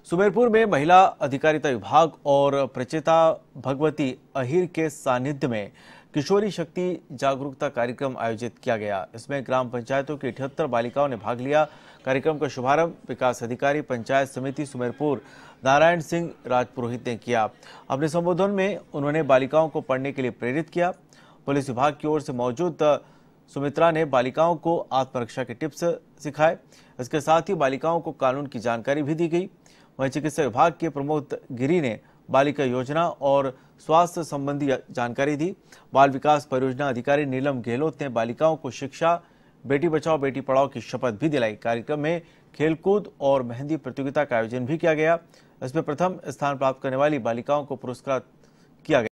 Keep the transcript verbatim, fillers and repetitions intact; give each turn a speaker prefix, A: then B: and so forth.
A: सुमेरपुर में महिला अधिकारिता विभाग और प्रचेता भगवती अहिर के सानिध्य में किशोरी शक्ति जागरूकता कार्यक्रम आयोजित किया गया। इसमें ग्राम पंचायतों की अठहत्तर बालिकाओं ने भाग लिया। कार्यक्रम का शुभारंभ विकास अधिकारी पंचायत समिति सुमेरपुर नारायण सिंह राजपुरोहित ने किया। अपने संबोधन में उन्होंने बालिकाओं को पढ़ने के लिए प्रेरित किया। पुलिस विभाग की ओर से मौजूद सुमित्रा ने बालिकाओं को आत्मरक्षा के टिप्स सिखाए। इसके साथ ही बालिकाओं को कानून की जानकारी भी दी गई। वहीं चिकित्सा विभाग के प्रमोद गिरी ने बालिका योजना और स्वास्थ्य संबंधी जानकारी दी। बाल विकास परियोजना अधिकारी नीलम गहलोत ने बालिकाओं को शिक्षा, बेटी बचाओ बेटी पढ़ाओ की शपथ भी दिलाई। कार्यक्रम में खेलकूद और मेहंदी प्रतियोगिता का आयोजन भी किया गया। इसमें प्रथम स्थान प्राप्त करने वाली बालिकाओं को पुरस्कृत किया गया।